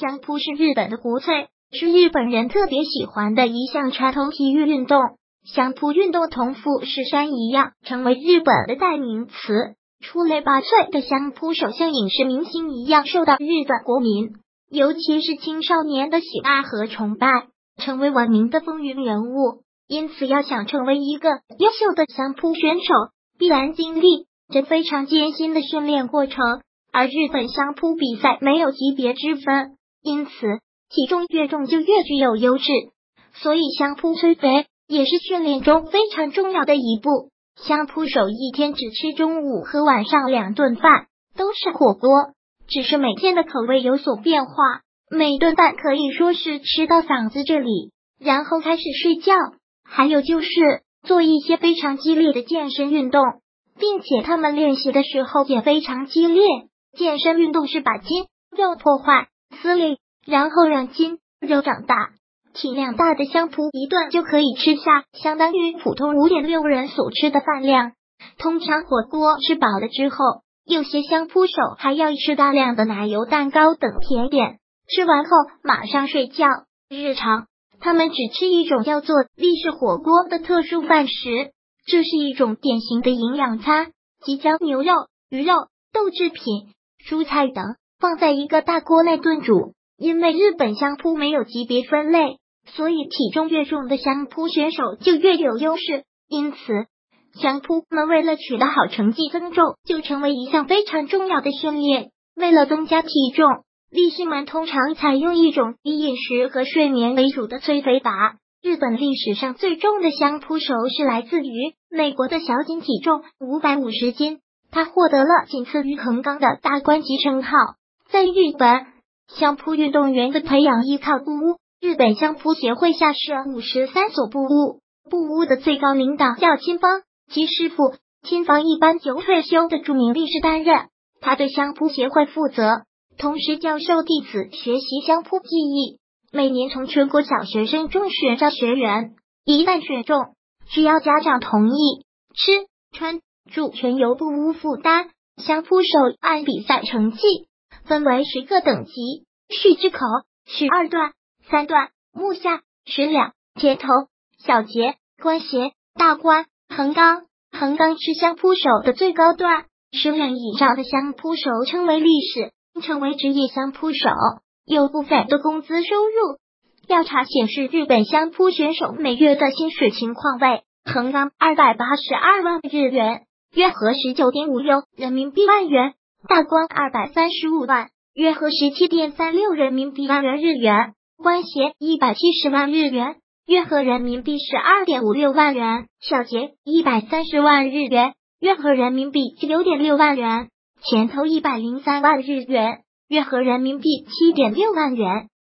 相扑是日本的国粹，是日本人特别喜欢的一项传统体育运动。相扑运动同富士山一样，成为日本的代名词。出类拔萃的相扑手像影视明星一样，受到日本国民，尤其是青少年的喜爱和崇拜，成为闻名的风云人物。因此，要想成为一个优秀的相扑选手，必然经历这非常艰辛的训练过程。而日本相扑比赛没有级别之分，因此体重越重就越具有优势。所以相扑催肥也是训练中非常重要的一步。相扑手一天只吃中午和晚上2顿饭，都是火锅，只是每天的口味有所变化。每顿饭可以说是吃到嗓子这里，然后开始睡觉。还有就是做一些非常激烈的健身运动，并且他们练习的时候也非常激烈。健身运动是把筋肉破坏、撕裂，然后让筋肉长大。体量大的相扑一顿就可以吃下相当于普通5.6人所吃的饭量。通常火锅吃饱了之后，有些相扑手还要吃大量的奶油蛋糕等甜点，吃完后马上睡觉。日常他们只吃一种叫做立式火锅的特殊饭食，这是一种典型的营养餐，即将牛肉、鱼肉、豆制品、蔬菜等放在一个大锅内炖煮。因为日本相扑没有级别分类，所以体重越重的相扑选手就越有优势。因此，相扑们为了取得好成绩增重，就成为一项非常重要的训练。为了增加体重，力士们通常采用一种以饮食和睡眠为主的催肥法。日本历史上最重的相扑手是来自于美国的小井，体重550斤，他获得了仅次于横纲的大关级称号。在日本，相扑运动员的培养依靠部屋，日本相扑协会下设53所部屋，部屋的最高领导叫亲方，其师傅亲方一般由退休的著名力士担任，他对相扑协会负责，同时教授弟子学习相扑技艺。每年从全国小学生中选召学员，一旦选中，需要家长同意，吃穿住全由部屋负担。相扑手按比赛成绩分为10个等级：序之口、序2段、3段、目下、10两、前头、小节、关节、大关、横纲。横纲是相扑手的最高段，10两以上的相扑手称为力士，成为职业相扑手，有部分的工资收入。调查显示，日本相扑选手每月的薪水情况为：横纲282万日元，约合19.56人民币万元；大关235万，约合17.36人民币万元日元；关节170万日元，约合人民币12.56万元；小节130万日元，约合人民币9.6万元；前头103万日元，约合人民币7.6万元。